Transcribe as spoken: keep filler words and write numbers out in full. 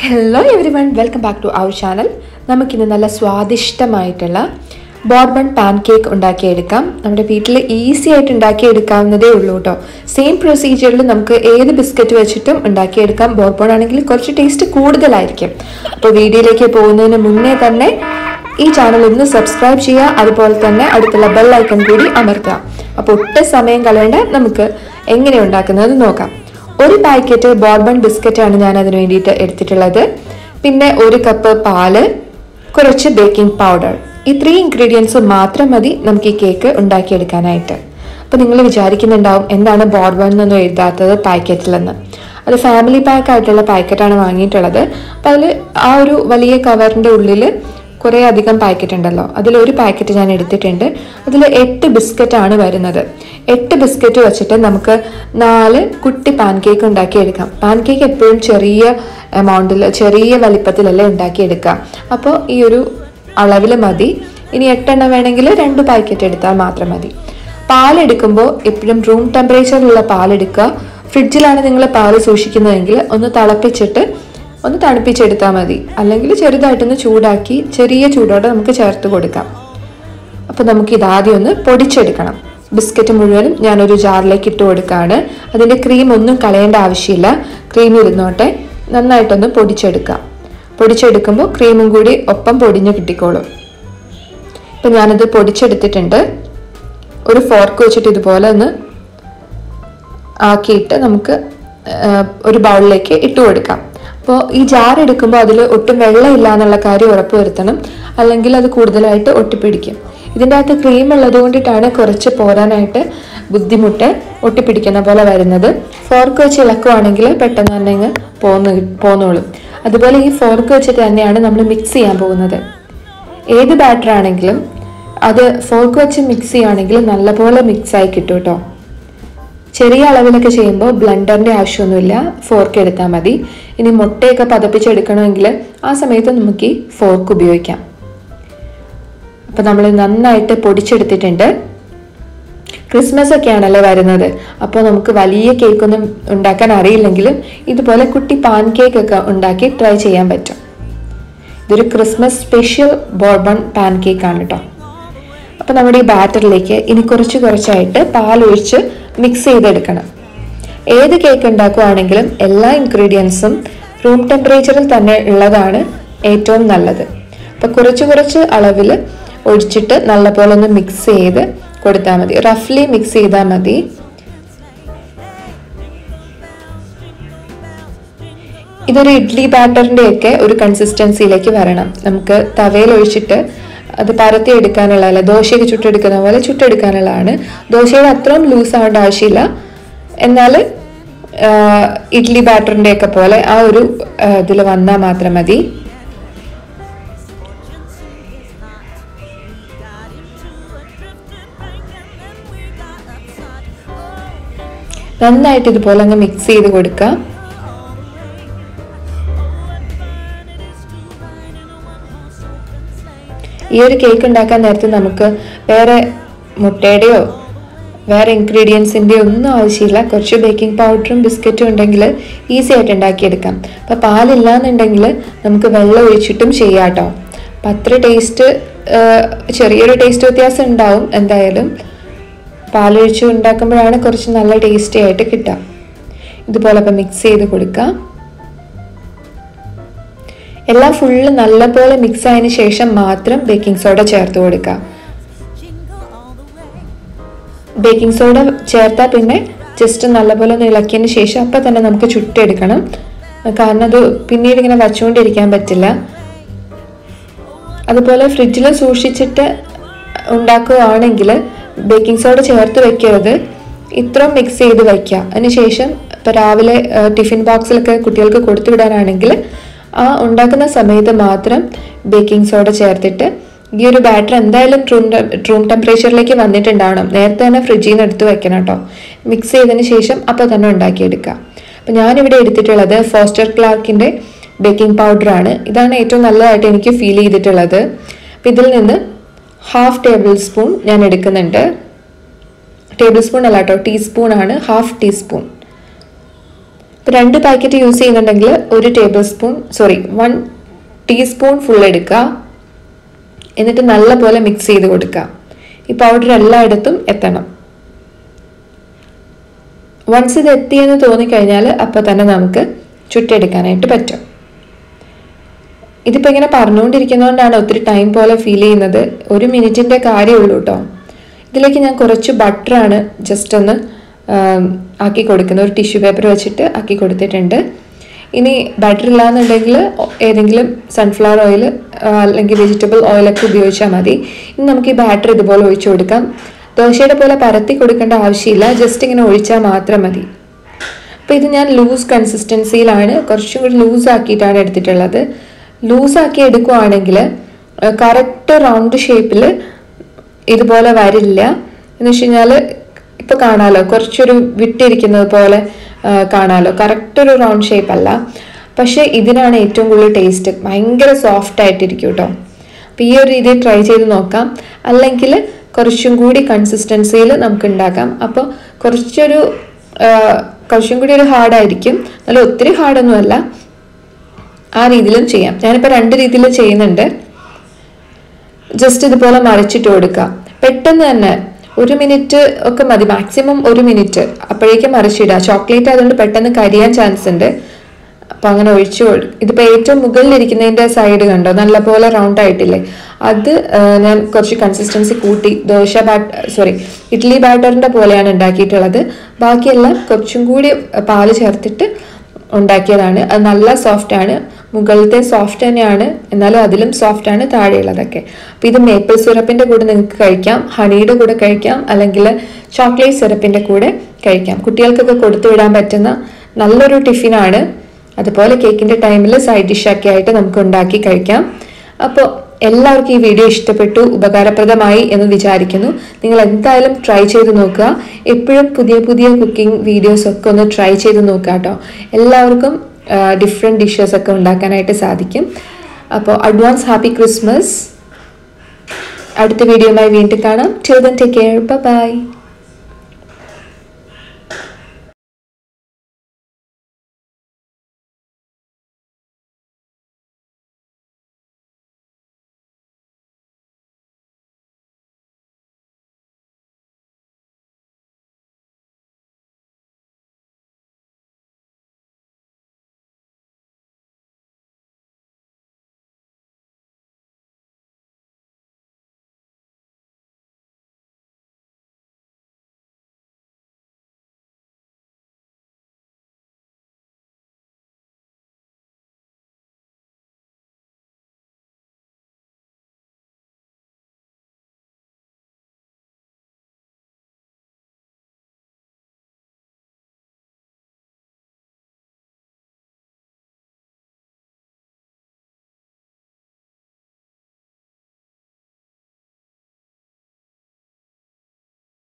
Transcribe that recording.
Hello everyone, welcome back to our channel. നമുക്കിന്ന് നല്ല സ്വാദിഷ്ടമായിട്ടുള്ള Bourbon pancake ഉണ്ടാക്കിയെടുക്കാം. നമ്മുടെ വീട്ടിൽ ഈസി ആയിട്ട് ഉണ്ടാക്കിയെടുക്കാവുന്നതേ ഉള്ളൂ കേട്ടോ. സെയിം പ്രൊസീജിയറിൽ നമുക്ക് ഏത് ബിസ്ക്കറ്റ് വെച്ചിട്ടും ഉണ്ടാക്കിയെടുക്കാം. ബോർബൺ ആണെങ്കിൽ കുറച്ച് ടേസ്റ്റ് കൂടുതലായിരിക്കും. അപ്പോൾ വീഡിയോയിലേക്ക് പോകുന്നതിന് മുന്നേ തന്നെ ഈ ചാനൽ ഒന്ന് സബ്സ്ക്രൈബ് ചെയ്യുക, അതുപോലെ തന്നെ അടുത്തുള്ള ബെൽ ഐക്കൺ കൂടി അമർത്തുക. അപ്പോൾ ഒട്ടും സമയം കളയേണ്ട, നമുക്ക് എങ്ങനെ ഉണ്ടാക്കുന്നത് നോക്കാം. ഒരു പാക്കറ്റ് ബോർബൺ ബിസ്ക്കറ്റാണ് ഞാൻ അതിന് വേണ്ടിയിട്ട് എടുത്തിട്ടുള്ളത്. പിന്നെ ഒരു കപ്പ് പാല്, കുറച്ച് ബേക്കിംഗ് പൗഡർ. ഇത്രയും ഇൻഗ്രീഡിയൻസ് മാത്രം മതി നമുക്ക് ഈ കേക്ക് ഉണ്ടാക്കിയെടുക്കാനായിട്ട്. അപ്പോൾ നിങ്ങൾ വിചാരിക്കുന്നുണ്ടാവും എന്താണ് ബോർബൺ എന്നൊന്നും എഴുതാത്തത് പാക്കറ്റിലെന്ന്. അത് ഫാമിലി പാക്ക് ആയിട്ടുള്ള പാക്കറ്റാണ് വാങ്ങിയിട്ടുള്ളത്. അപ്പോൾ അതിൽ ആ ഒരു വലിയ കവറിൻ്റെ ഉള്ളിൽ കുറേ അധികം പാക്കറ്റ് ഉണ്ടല്ലോ, അതിലൊരു പാക്കറ്റ് ഞാൻ എടുത്തിട്ടുണ്ട്. അതിൽ എട്ട് ബിസ്ക്കറ്റാണ് വരുന്നത്. എട്ട് ബിസ്ക്കറ്റ് വെച്ചിട്ട് നമുക്ക് നാല് കുട്ടി പാൻ കേക്ക് ഉണ്ടാക്കിയെടുക്കാം. പാൻ കേക്ക് എപ്പോഴും ചെറിയ എമൗണ്ടിൽ, ചെറിയ വലിപ്പത്തിലല്ലേ ഉണ്ടാക്കിയെടുക്കാം. അപ്പോൾ ഈ ഒരു അളവിൽ മതി. ഇനി എട്ടെണ്ണം വേണമെങ്കിൽ രണ്ട് പാക്കറ്റ് എടുത്താൽ മാത്രം മതി. പാലെടുക്കുമ്പോൾ എപ്പോഴും റൂം ടെമ്പറേച്ചറിലുള്ള പാലെടുക്കുക. ഫ്രിഡ്ജിലാണ് നിങ്ങൾ പാൽ സൂക്ഷിക്കുന്നതെങ്കിൽ ഒന്ന് തിളപ്പിച്ചിട്ട് ഒന്ന് തണുപ്പിച്ചെടുത്താൽ മതി. അല്ലെങ്കിൽ ചെറുതായിട്ടൊന്ന് ചൂടാക്കി ചെറിയ ചൂടോടെ നമുക്ക് ചേർത്ത് കൊടുക്കാം. അപ്പോൾ നമുക്ക് ഇതാദ്യം ഒന്ന് പൊടിച്ചെടുക്കണം. ബിസ്ക്കറ്റ് മുഴുവനും ഞാനൊരു ജാറിലേക്ക് ഇട്ട് കൊടുക്കുകയാണ്. അതിൻ്റെ ക്രീം ഒന്നും കളയേണ്ട ആവശ്യമില്ല, ക്രീം ഇരുന്നോട്ടെ. നന്നായിട്ടൊന്ന് പൊടിച്ചെടുക്കാം. പൊടിച്ചെടുക്കുമ്പോൾ ക്രീമും കൂടി ഒപ്പം പൊടിഞ്ഞ് കിട്ടിക്കോളും. ഇപ്പം ഞാനത് പൊടിച്ചെടുത്തിട്ടുണ്ട്. ഒരു ഫോർക്ക് വെച്ചിട്ട് ഇതുപോലെ ഒന്ന് ആക്കിയിട്ട് നമുക്ക് ഒരു ബൗളിലേക്ക് ഇട്ട് കൊടുക്കാം. അപ്പോൾ ഈ ജാർ എടുക്കുമ്പോൾ അതിൽ ഒട്ടും വെള്ളമില്ല എന്നുള്ള കാര്യം ഉറപ്പ് വരുത്തണം, അല്ലെങ്കിൽ അത് കൂടുതലായിട്ട് ഒട്ടിപ്പിടിക്കും. ഇതിൻ്റെ അകത്ത് ക്രീം ഉള്ളത് കൊണ്ടിട്ടാണ് കുറച്ച് പോരാനായിട്ട് ബുദ്ധിമുട്ട്, ഒട്ടിപ്പിടിക്കുന്ന പോലെ വരുന്നത്. ഫോർക്ക് വെച്ച് ഇളക്കുവാണെങ്കിൽ പെട്ടെന്ന് തന്നെ അങ്ങ് പോന്ന് പോന്നോളും. അതുപോലെ ഈ ഫോർക്ക് വെച്ചിട്ട് തന്നെയാണ് നമ്മൾ മിക്സ് ചെയ്യാൻ പോകുന്നത്. ഏത് ബാറ്റർ ആണെങ്കിലും അത് ഫോർക്ക് വെച്ച് മിക്സ് ചെയ്യുകയാണെങ്കിൽ നല്ലപോലെ മിക്സായി കിട്ടും കേട്ടോ. ചെറിയ അളവിലൊക്കെ ചെയ്യുമ്പോൾ ബ്ലെൻഡറിൻ്റെ ആവശ്യമൊന്നുമില്ല, ഫോർക്ക് എടുത്താൽ മതി. ഇനി മുട്ടയൊക്കെ പതപ്പിച്ചെടുക്കണമെങ്കിൽ ആ സമയത്ത് നമുക്ക് ഈ ഫോർക്ക് ഉപയോഗിക്കാം. അപ്പോൾ നമ്മൾ നന്നായിട്ട് പൊടിച്ചെടുത്തിട്ടുണ്ട്. ക്രിസ്മസ് ഒക്കെയാണല്ലോ വരുന്നത്, അപ്പോൾ നമുക്ക് വലിയ കേക്കൊന്നും ഉണ്ടാക്കാൻ അറിയില്ലെങ്കിലും ഇതുപോലെ കുട്ടി പാൻ കേക്കൊക്കെ ഉണ്ടാക്കി ട്രൈ ചെയ്യാൻ പറ്റും. ഇതൊരു ക്രിസ്മസ് സ്പെഷ്യൽ ബോർബൺ പാൻ കേക്കാണ് കേട്ടോ. അപ്പോൾ നമ്മുടെ ഈ ബാറ്ററിലേക്ക് ഇനി കുറച്ച് കുറച്ചായിട്ട് പാലൊഴിച്ച് മിക്സ് ചെയ്തെടുക്കണം. ഏത് കേക്ക് ഉണ്ടാക്കുകയാണെങ്കിലും എല്ലാ ഇൻഗ്രീഡിയൻസും റൂം ടെമ്പറേച്ചറിൽ തന്നെ ഉള്ളതാണ് ഏറ്റവും നല്ലത്. അപ്പോൾ കുറച്ച് കുറച്ച് അളവിൽ ഒഴിച്ചിട്ട് നല്ലപോലെ ഒന്ന് മിക്സ് ചെയ്ത് കൊടുത്താൽ മതി. റഫ്ലി മിക്സ് ചെയ്താൽ മതി. ഇതൊരു ഇഡ്ഡലി ബാറ്ററിൻ്റെ ഒക്കെ ഒരു കൺസിസ്റ്റൻസിയിലേക്ക് വരണം. നമുക്ക് തവയിൽ ഒഴിച്ചിട്ട് അത് പരത്തി എടുക്കാനുള്ളതല്ല, ദോശയൊക്കെ ചുട്ടെടുക്കുന്ന പോലെ ചുട്ടെടുക്കാനുള്ളതാണ്. ദോശയുടെ അത്രയും ലൂസ് ആവേണ്ട ആവശ്യമില്ല, എന്നാൽ ഇഡ്ഡലി ബാറ്ററിൻ്റെ ഒക്കെ പോലെ ആ ഒരു ഇതിൽ വന്നാൽ മാത്രം മതി. നന്നായിട്ട് ഇതുപോലെ അങ്ങ് മിക്സ് ചെയ്ത് കൊടുക്കാം. ഈ ഒരു കേക്ക് ഉണ്ടാക്കാൻ നേരത്തെ നമുക്ക് വേറെ മുട്ടയുടെയോ വേറെ ഇൻഗ്രീഡിയൻസിൻ്റെയോ ഒന്നും ആവശ്യമില്ല. കുറച്ച് ബേക്കിംഗ് പൗഡറും ബിസ്ക്കറ്റും ഉണ്ടെങ്കിൽ ഈസി ആയിട്ട് ഉണ്ടാക്കിയെടുക്കാം. അപ്പോൾ പാലില്ല എന്നുണ്ടെങ്കിൽ നമുക്ക് വെള്ളം ഒഴിച്ചിട്ടും ചെയ്യാം കേട്ടോ. അപ്പം അത്ര ടേസ്റ്റ്, ചെറിയൊരു ടേസ്റ്റ് വ്യത്യാസം ഉണ്ടാവും എന്തായാലും. പാലൊഴിച്ച് ഉണ്ടാക്കുമ്പോഴാണ് കുറച്ച് നല്ല ടേസ്റ്റി ആയിട്ട് കിട്ടുക. ഇതുപോലെ അപ്പം മിക്സ് ചെയ്ത് കൊടുക്കാം. എല്ലാം ഫുള്ള് നല്ലപോലെ മിക്സ് ആയതിനു ശേഷം മാത്രം ബേക്കിംഗ് സോഡ ചേർത്ത് കൊടുക്കുക. ബേക്കിംഗ് സോഡ ചേർത്താൽ പിന്നെ ജസ്റ്റ് നല്ലപോലെ ഒന്ന് ഇളക്കിയതിന് ശേഷം അപ്പം തന്നെ നമുക്ക് ചുട്ടെടുക്കണം. കാരണം അത് പിന്നീട് ഇങ്ങനെ വച്ചുകൊണ്ടിരിക്കാൻ പറ്റില്ല. അതുപോലെ ഫ്രിഡ്ജിൽ സൂക്ഷിച്ചിട്ട് ഉണ്ടാക്കുകയാണെങ്കിൽ ബേക്കിംഗ് സോഡ ചേർത്ത് വെക്കരുത്, ഇത്രയും മിക്സ് ചെയ്ത് വയ്ക്കുക. അതിനുശേഷം ഇപ്പോൾ രാവിലെ ടിഫിൻ ബോക്സിലൊക്കെ കുട്ടികൾക്ക് കൊടുത്തു വിടാനാണെങ്കിൽ ആ ഉണ്ടാക്കുന്ന സമയത്ത് മാത്രം ബേക്കിംഗ് സോഡ ചേർത്തിട്ട്, ഈ ഒരു ബാറ്റർ എന്തായാലും റൂം റൂം ടെമ്പറേച്ചറിലേക്ക് വന്നിട്ടുണ്ടാവണം. നേരത്തെ തന്നെ ഫ്രിഡ്ജിൽ നിന്ന് എടുത്ത് വെക്കണം കേട്ടോ. മിക്സ് ചെയ്തതിന് ശേഷം അപ്പോൾ തന്നെ ഉണ്ടാക്കിയെടുക്കുക. അപ്പോൾ ഞാനിവിടെ എടുത്തിട്ടുള്ളത് ഫോസ്റ്റർ ക്ലാർക്കിൻ്റെ ബേക്കിംഗ് പൗഡറാണ്. ഇതാണ് ഏറ്റവും നല്ലതായിട്ട് എനിക്ക് ഫീൽ ചെയ്തിട്ടുള്ളത്. അപ്പം ഇതിൽ നിന്ന് ഹാഫ് ടേബിൾ സ്പൂൺ ഞാൻ എടുക്കുന്നുണ്ട്. ടേബിൾ സ്പൂൺ അല്ല കേട്ടോ, ടീസ്പൂൺ ആണ്, ഹാഫ് ടീസ്പൂൺ. ഇപ്പോൾ രണ്ട് പാക്കറ്റ് യൂസ് ചെയ്യുന്നുണ്ടെങ്കിൽ ഒരു tablespoon sorry one teaspoon full എടുക്കുക. എന്നിട്ട് നല്ലപോലെ മിക്സ് ചെയ്ത് കൊടുക്കുക. ഈ പൗഡർ എല്ലായിടത്തും എത്തണം. വൺസ് ഇത് എത്തിയെന്ന് തോന്നിക്കഴിഞ്ഞാൽ അപ്പോൾ തന്നെ നമുക്ക് ചുട്ടെടുക്കാനായിട്ട് പറ്റും. ഇതിപ്പോൾ ഇങ്ങനെ പറഞ്ഞുകൊണ്ടിരിക്കുന്നതുകൊണ്ടാണ് ഒത്തിരി ടൈം പോലെ ഫീൽ ചെയ്യുന്നത്. ഒരു മിനിറ്റിൻ്റെ കാര്യമുള്ളൂ കേട്ടോ. ഇതിലേക്ക് ഞാൻ കുറച്ച് ബട്ടറാണ് ജസ്റ്റ് ഒന്ന് ആക്കി കൊടുക്കുന്നത്. ഒരു ടിഷ്യൂ പേപ്പർ വെച്ചിട്ട് ആക്കി കൊടുത്തിട്ടുണ്ട്. ഇനി ബട്ടർ ഇല്ലാന്നുണ്ടെങ്കിൽ ഏതെങ്കിലും സൺഫ്ലവർ ഓയിൽ അല്ലെങ്കിൽ വെജിറ്റബിൾ ഓയിലൊക്കെ ഉപയോഗിച്ചാൽ മതി. ഇനി നമുക്ക് ഈ ബാറ്റർ ഇതുപോലെ ഒഴിച്ചു കൊടുക്കാം. ദോശയുടെ പോലെ പരത്തി കൊടുക്കേണ്ട ആവശ്യമില്ല, ജസ്റ്റ് ഇങ്ങനെ ഒഴിച്ചാൽ മാത്രം മതി. അപ്പോൾ ഇത് ഞാൻ ലൂസ് കൺസിസ്റ്റൻസിയിലാണ്, കുറച്ചും കൂടി ലൂസ് ആക്കിയിട്ടാണ് എടുത്തിട്ടുള്ളത്. ലൂസാക്കി എടുക്കുവാണെങ്കിൽ കറക്റ്റ് റൗണ്ട് ഷേപ്പിൽ ഇതുപോലെ വരില്ല. എന്ന് വെച്ച് കഴിഞ്ഞാൽ ഇപ്പോൾ കാണാമല്ലോ, കുറച്ചൊരു വിട്ടിരിക്കുന്നത് പോലെ കാണാമല്ലോ, കറക്റ്റ് ഒരു റൗണ്ട് ഷേപ്പ് അല്ല. പക്ഷേ ഇതിനാണ് ഏറ്റവും കൂടുതൽ ടേസ്റ്റ്. ഭയങ്കര സോഫ്റ്റ് ആയിട്ടിരിക്കും കേട്ടോ. അപ്പോൾ ഈ ഒരു രീതിയിൽ ട്രൈ ചെയ്ത് നോക്കാം. അല്ലെങ്കിൽ കുറച്ചും കൂടി കൺസിസ്റ്റൻസിയിൽ നമുക്ക് ഉണ്ടാക്കാം. അപ്പോൾ കുറച്ചൊരു കുറച്ചും കൂടി ഒരു ഹാർഡായിരിക്കും, നല്ല ഒത്തിരി ഹാർഡൊന്നുമല്ല. ആ രീതിയിലും ചെയ്യാം. ഞാനിപ്പോൾ രണ്ട് രീതിയിൽ ചെയ്യുന്നുണ്ട്. ജസ്റ്റ് ഇതുപോലെ മറിച്ചിട്ട് കൊടുക്കുക. പെട്ടെന്ന് തന്നെ ഒരു മിനിറ്റ് ഒക്കെ മതി, മാക്സിമം ഒരു മിനിറ്റ്. അപ്പോഴേക്കും മറിച്ചിടുക. ചോക്ലേറ്റ് ആയതുകൊണ്ട് പെട്ടെന്ന് കരിയാൻ ചാൻസ് ഉണ്ട്. അപ്പം അങ്ങനെ ഒഴിച്ചു കൊടുക്കും. ഇതിപ്പോൾ ഏറ്റവും മുകളിലിരിക്കുന്നതിൻ്റെ സൈഡ് കണ്ടോ നല്ലപോലെ റൗണ്ട് ആയിട്ടില്ലേ, അത് ഞാൻ കുറച്ച് കൺസിസ്റ്റൻസി കൂട്ടി ദോശ ബാറ്റ് സോറി ഇഡ്ഡലി ബാറ്ററിൻ്റെ പോലെയാണ് ഉണ്ടാക്കിയിട്ടുള്ളത്. ബാക്കിയെല്ലാം കുറച്ചും കൂടി പാല് ചേർത്തിട്ട് ഉണ്ടാക്കിയതാണ്. അത് നല്ല സോഫ്റ്റാണ്. മുകളിലത്തെ സോഫ്റ്റ് തന്നെയാണ്, എന്നാലും അതിലും സോഫ്റ്റാണ് താഴെയുള്ളതൊക്കെ. അപ്പോൾ ഇത് മേപ്പിൾ സിറപ്പിൻ്റെ കൂടെ നിങ്ങൾക്ക് കഴിക്കാം, ഹണിയുടെ കൂടെ കഴിക്കാം, അല്ലെങ്കിൽ ചോക്ലേറ്റ് സിറപ്പിൻ്റെ കൂടെ കഴിക്കാം. കുട്ടികൾക്കൊക്കെ കൊടുത്തു വിടാൻ പറ്റുന്ന നല്ലൊരു ടിഫിനാണ്. അതുപോലെ കേക്കിൻ്റെ ടൈമിൽ സൈഡ് ഡിഷൊക്കെ ആയിട്ട് നമുക്ക് ഉണ്ടാക്കി കഴിക്കാം. അപ്പോൾ എല്ലാവർക്കും ഈ വീഡിയോ ഇഷ്ടപ്പെട്ടു, ഉപകാരപ്രദമായി എന്ന് വിചാരിക്കുന്നു. നിങ്ങൾ എന്തായാലും ട്രൈ ചെയ്ത് നോക്കുക. എപ്പോഴും പുതിയ പുതിയ കുക്കിംഗ് വീഡിയോസ് ഒക്കെ ഒന്ന് ട്രൈ ചെയ്ത് നോക്കുക കേട്ടോ. എല്ലാവർക്കും ഡിഫറെൻറ്റ് ഡിഷസ് ഒക്കെ ഉണ്ടാക്കാനായിട്ട് സാധിക്കും. അപ്പോൾ അഡ്വാൻസ് ഹാപ്പി ക്രിസ്മസ്. അടുത്ത വീഡിയോയുമായി വീണ്ടും കാണാം. Till then take care. Bye by.